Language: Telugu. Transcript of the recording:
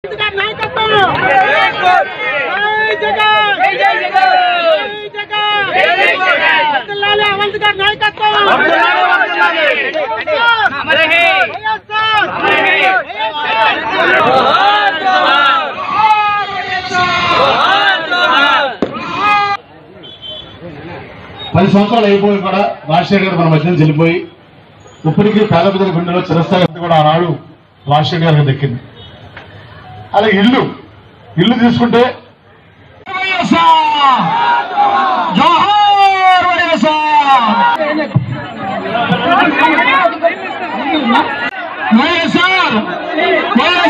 పది సంవత్సరాలు అయిపోయి కూడా రాజశేఖర్ గారు మన మధ్యన చెల్లిపోయి ఇప్పటికీ పేద ప్రజల గుండెలో చిరస్థాయి కూడా ఆనాడు రాజశేఖర్ గారికి దక్కింది. అలాగే ఇల్లు తీసుకుంటే YSR